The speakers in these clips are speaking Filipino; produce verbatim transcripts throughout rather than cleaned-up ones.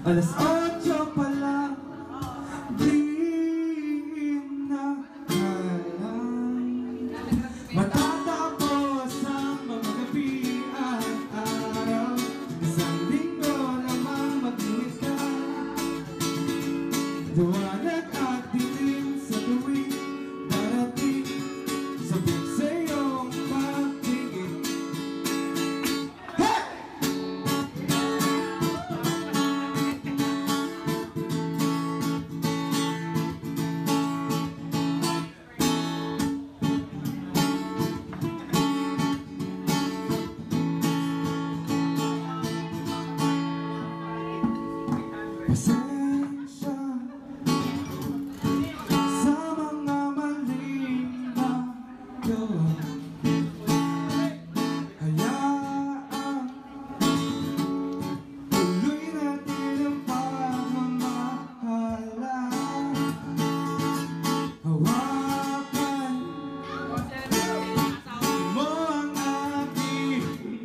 Alas otso pa lang, di na alam. Matatapos ang mga gabi at araw. Isang linggo namang mag-init ka. Duwanag at dilim sa tuwing darating. Sabik sa iyong pagtingin. Hey! Pasensya sa mga maling nagawa. Hayaan tuloy natin ang pagmamahalan. Hawakan mo ang aking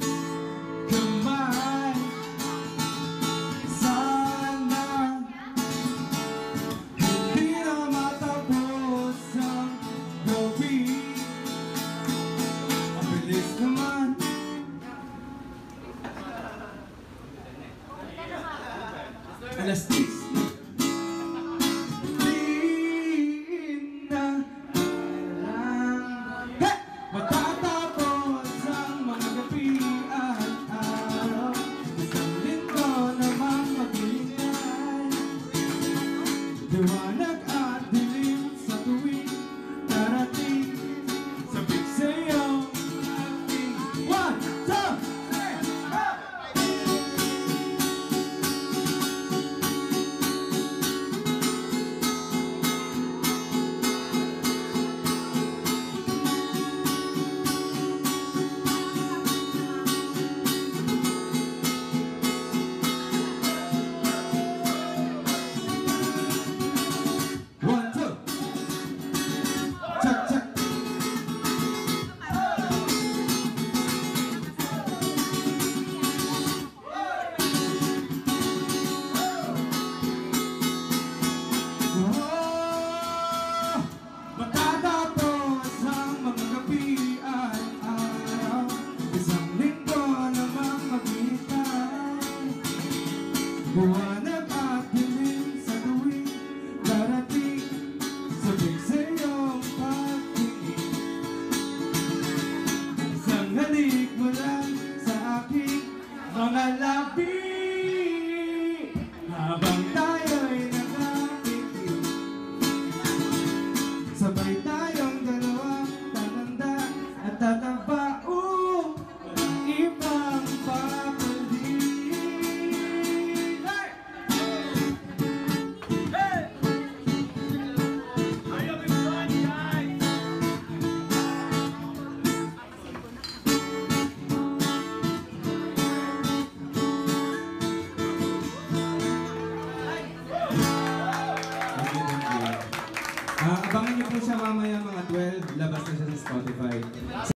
kamay. Sana hindi na matapos ang gabi. Ang bilis naman. Alas dis di na alam. Hey! Matatapos ang mga gabi at araw. Isang linggo namang maghihintay. Liwanag at dilim sa tuwing darating. Sabik sa iyong ating one, two, three, go! One, two. Check, check. Oh, matatapos ang mga gabi at araw. Isang linggo namang maghihintay. Buwanag at dilim sa tuwing darating. Sabik sa iyong pagtingin. Isang halik mo lang sa aking mga labi. Habang tayo'y nakatikim, sabay tayong dalawa tatanda at tataba. Oh, walang ibang papalit. Hey! Hey! Are you having fun, guys? Ah, abangan niyo po siya mamaya mga twelve. Labas na siya sa Spotify.